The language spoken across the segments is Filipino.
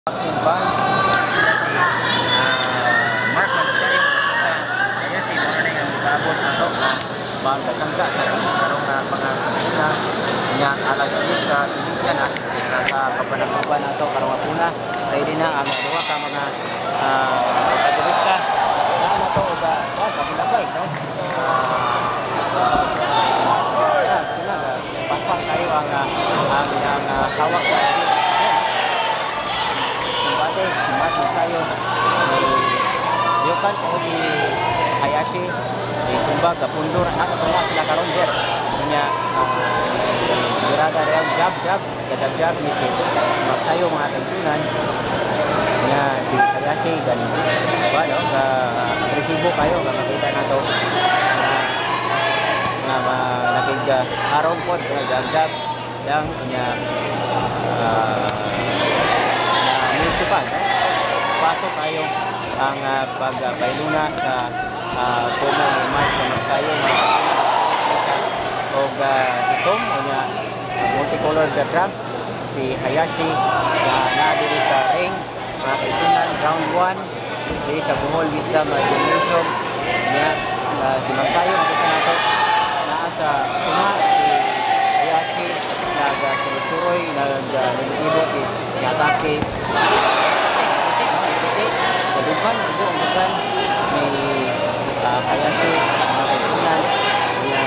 Boxing fans, sila si Mark Magsayo kaya si morning ang itabot na ito na pagkasangga sa rin karong na mga kasina niya alas 10 sa India na sa kapanakuban na ito karong apuna ready na ang dua ka mga protagonista na na ito sa kapilabay no? Pas-pas tayo ang hawak na si Mark Magsayo Yokan o si Hayashi di Sumba Gapundur nasa tengah sila karon jer nya berada real jab ni si Magsayo mga kaisunan nya si Hayashi dan no sa resibo kayo makita nato na nakiga arong pod jab yang nya municipal pasok tayo ang pagbayluna sa Pomo ni Mark Magsayo o itom o niya multicolor drugs si Hayashi na nadiri sa ring mga kaisunan round 1 diri sa Bohol Wisdom Gymnasium niya si Magsayo makita nato naa sa una si Hayashi nagsuroy nag-ibot atake Kadukan, ibu ang bukan ni Hayashi mga kaisunan niya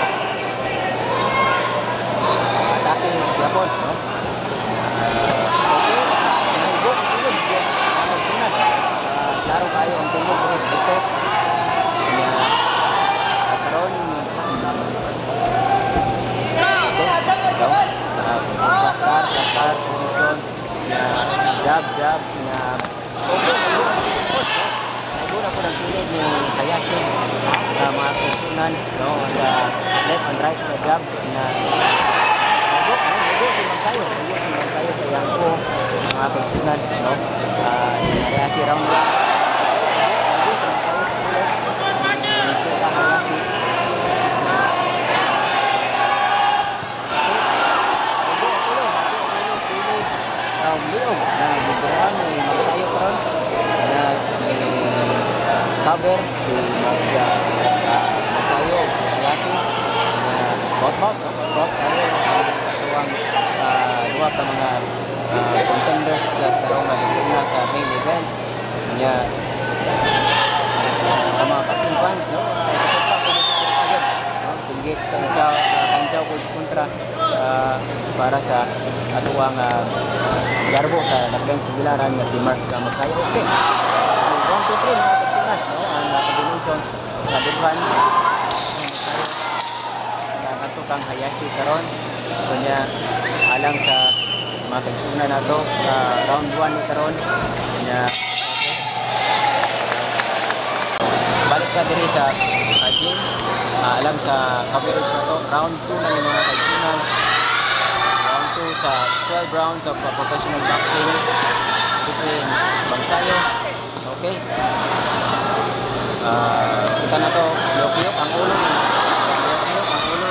atake yapon no? Okay, mga ibu tulog mga kaisunan klaro kayo ang tulog ito niya karon Kasar position na jab na siguro ako nagpili ni Hayashi sa mga kaisunan no left and right na jab na si Magsayo sa yangko mga kaisunan no si Hayashi round 1 liog na bubuan ni Magsayo karon na cover si Magsayo Hayashi na bot kayo tuwang dua ka mga contenders sa karong naliguna sa main event niya mga boxing fans no singgit sa kanjaw ko kontra para sa atuang garbo sa Nagbench Bilaran nga si Mark Magsayo. Okay. 1, 2, 3 mga kaisunan no ang combination sa Dughan na natukang Hayashi karon kunya alang sa mga kaisunan nato round 1 ni karon nya balik ka diri sa gym alam sa coverage nato round 2 na ni mga kaisunan round 2 sa 12 rounds of professional boxing between Magsayo. Okay, kita na to yuk ang ulo ni Magsayo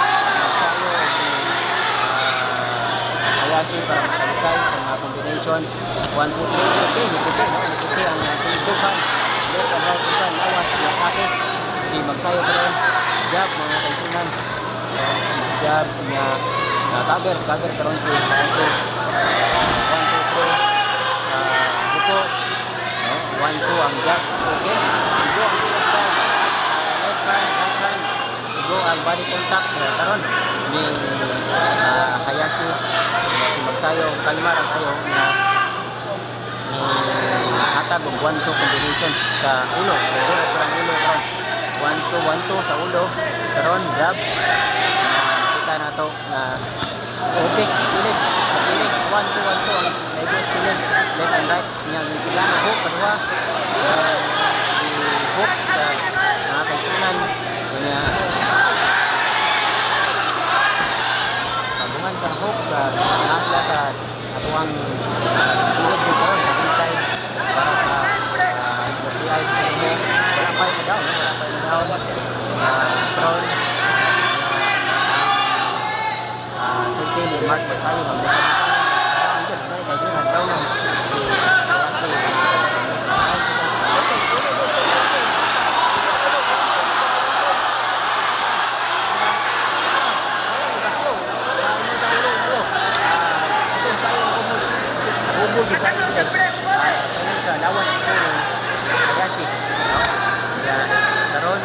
Hayashi para makalikay sa mga combinations 1, 2, 3. Okay, nikuti ang tutukan lawas na atake si Magsayo karon jab mga kaisunan jab niya cover karon si Hayashi 1, 2, 3 buko no 1, 2 ang jab. Okay, go ang left hand go ang body contact karon ni Hayashi si Magsayo kalmar ang tayo na hatag og 1, 2 combination sa ulo parang ulo karon 1, 2 sa ulo karon jab kita na to na okay pilit 1, 2 ang legos pilit left and right niya gilan hook kadua hook sa mga kaisunan niya tabungan sa hook nasla sa atuang pilit din karon sa inside para sa SBI wala pa down strong sulti ni Mark Magsayo ang sa lawas ko Hayashi, no? Kaya karon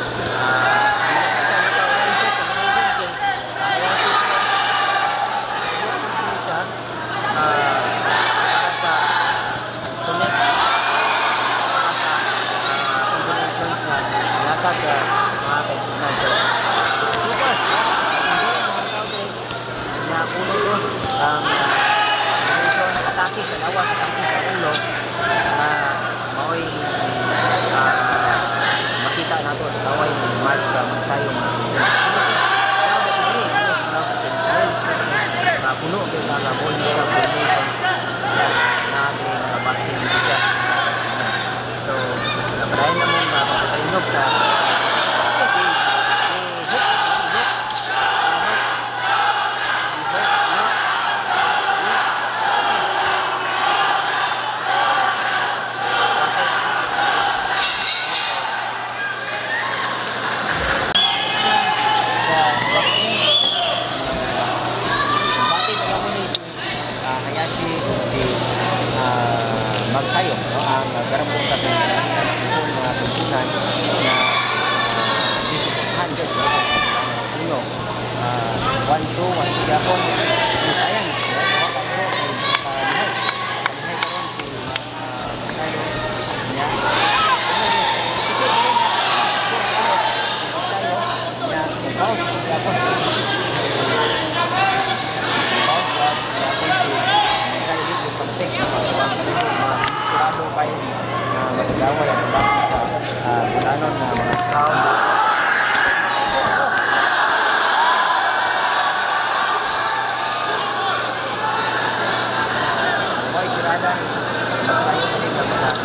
para sa connect combinations na nakag mga kaisunan. So, super! Na puno dos ang combination atake sa lawas, atake sa ulo na mao'y makita nato sa kaway ni Mark Magsayo mga puno kay mga ball nila combination na ating batting siya. So, napadayon na mong mapapatalinog sa Magsayo, no? Ang garapong sa mga tusunan na disiphan din puno 1-2 yapon sayang kayo na magdawal at base sa bulanon na mga sound. Boy, kirada. Magsayo ko din ng mga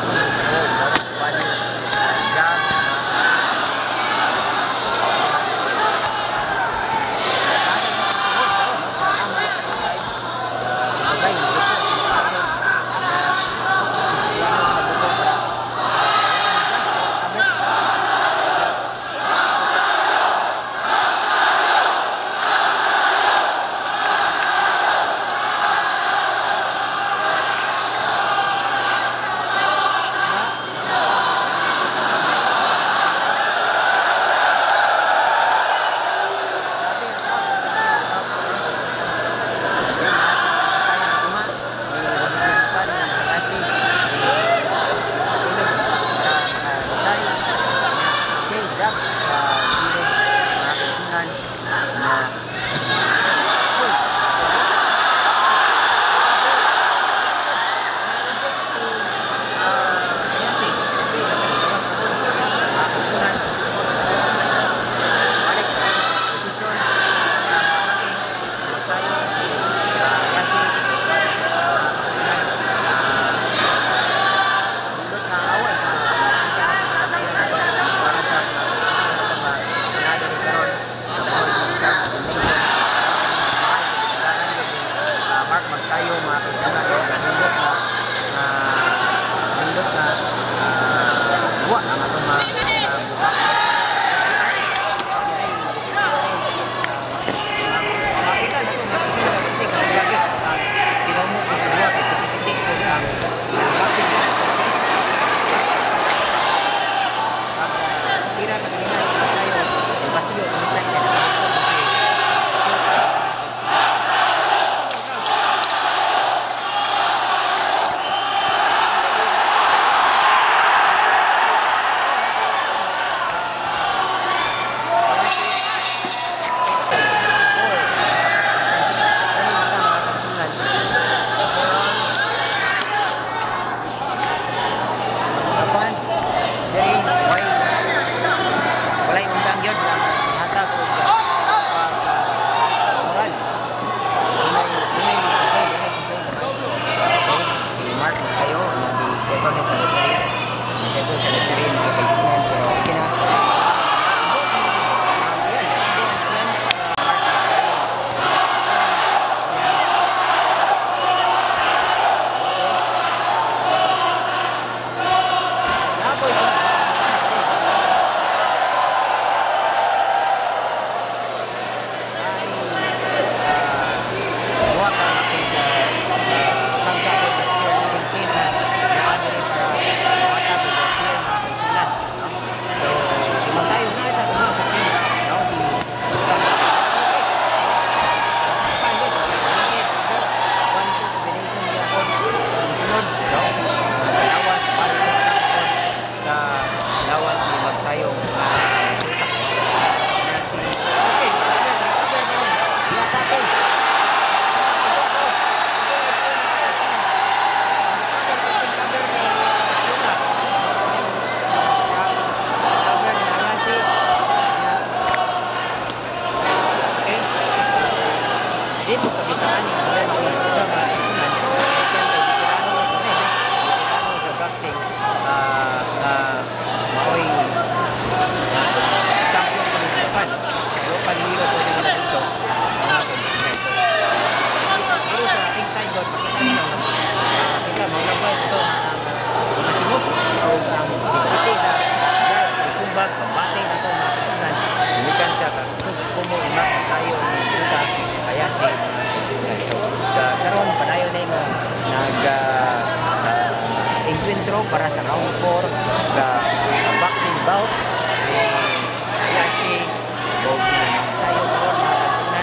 registro para sa round 4 sa boxing bout. Yashi o sayo karon mga kansunan.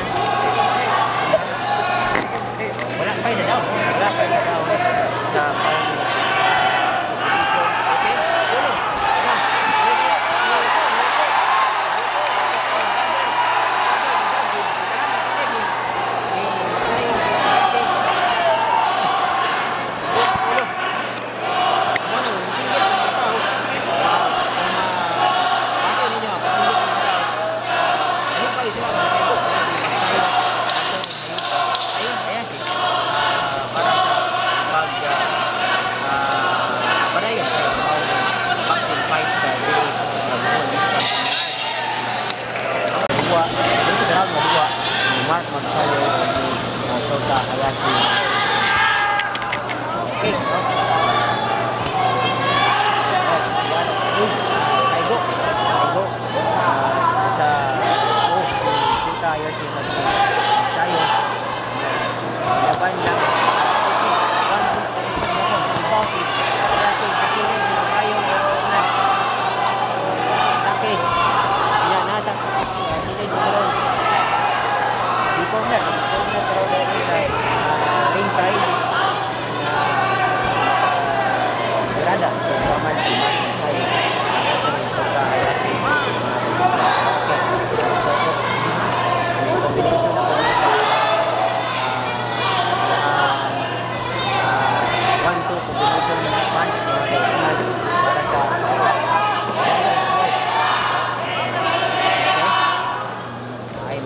Wala pa na daw. Wala pa na daw sa Mark Magsayo ni Shota Hayashi. Okay. Kaigo. Sa Shota Hayashi Magsayo. Laban lang. Ringside berada pengalaman di mana saya Hayashi one two combination punch para sa ay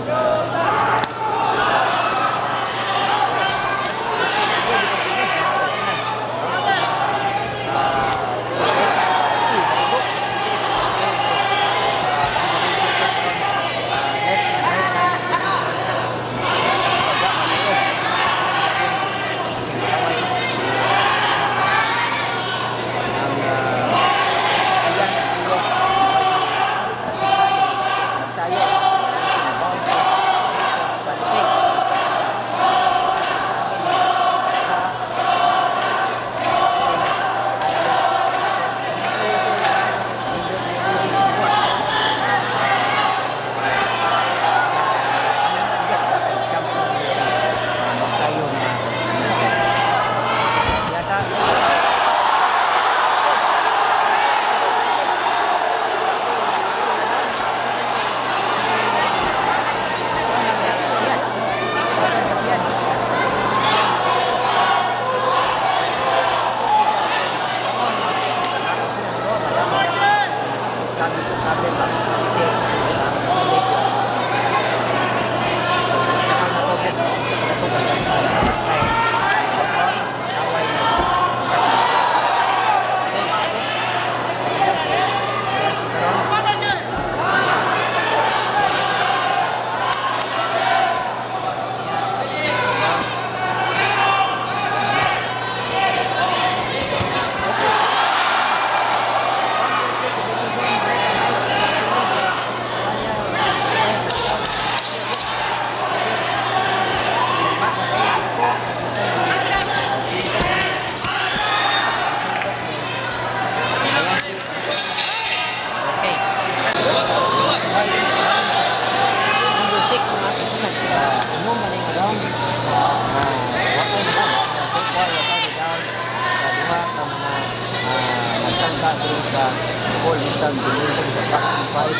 sa Paul Isang Dimension sa boxing fight.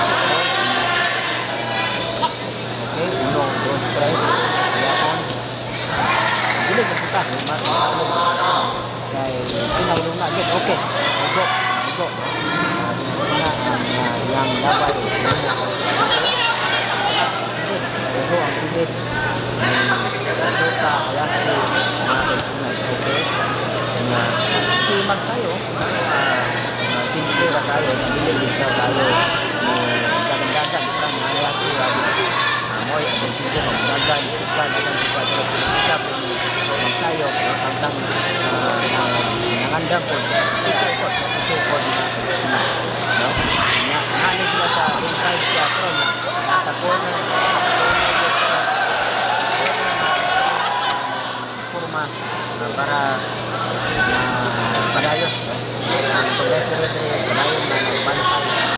Okay, unong dos tres. Siyaon. Dili ka puta. Kaya pinahulong na. Okay. Go. Yang dapat. Ito ang pilit. Shota Hayashi. Okay. Si Magsayo. Simple ba tayo, nabilib sa tayo dagan-dagan kita Hayashi moy ang simple magdagan ikan akan kita kita Magsayo tentang nangandang po ito no nani sila sa inside teatro nasa corner forma para padayon dire-dire kalayon na nagbantay.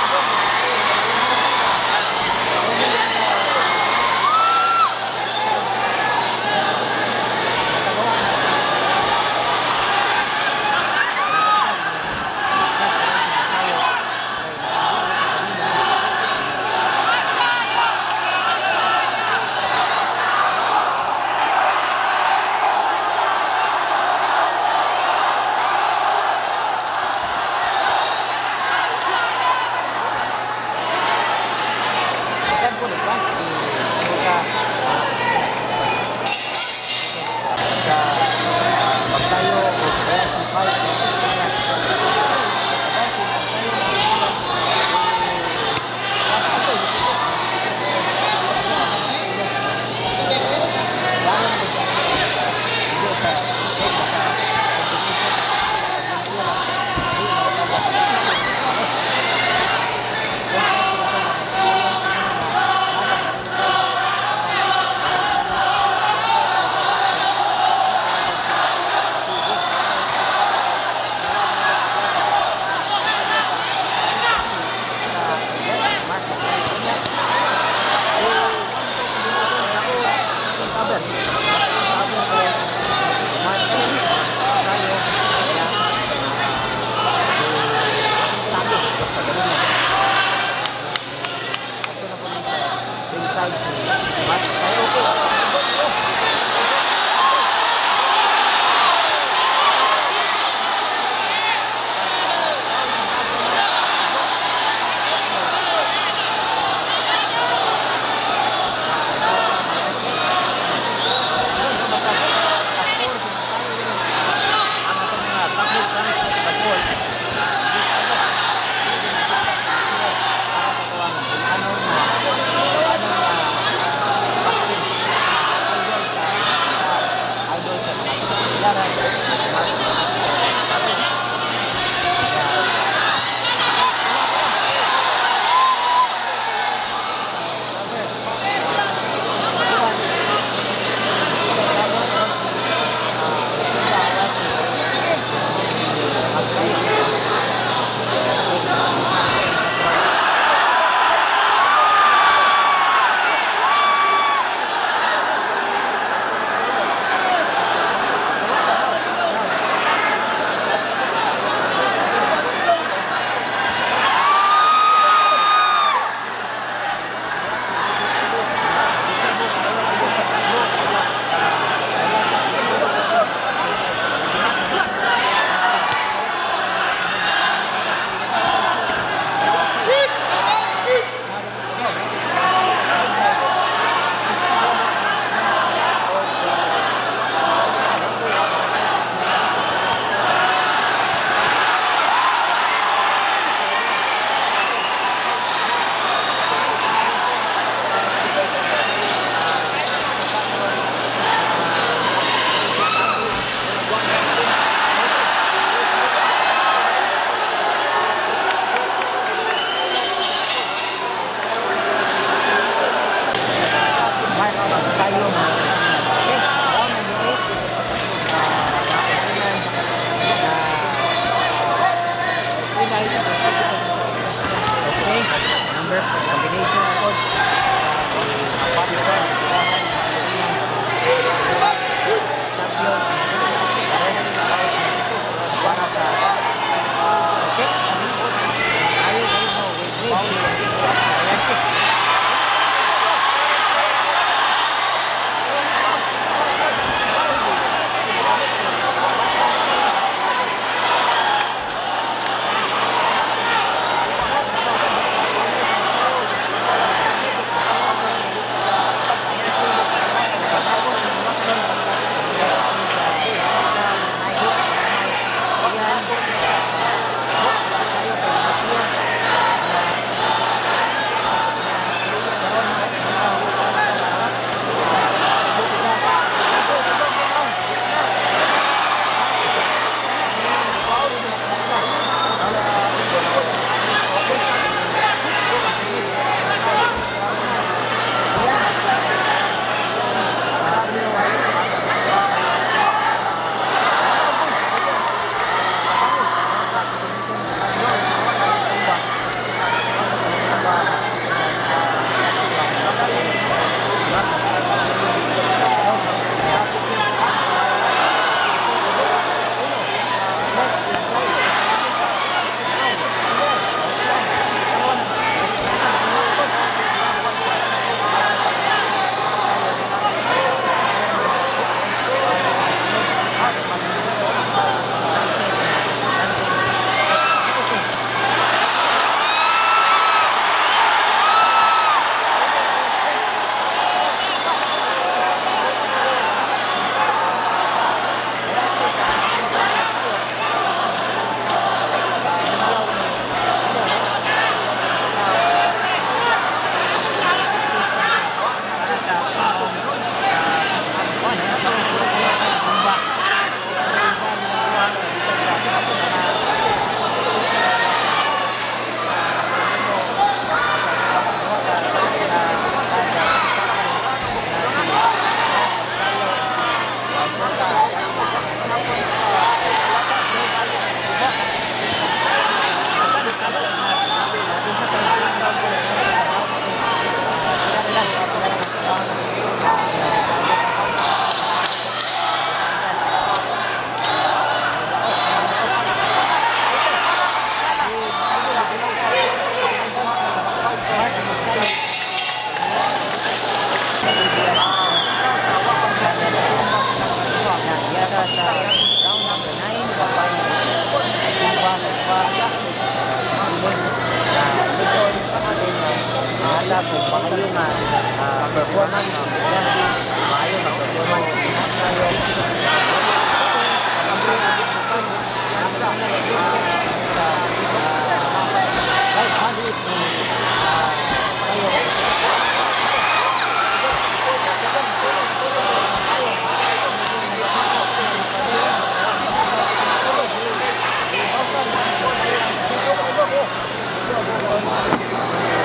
Sa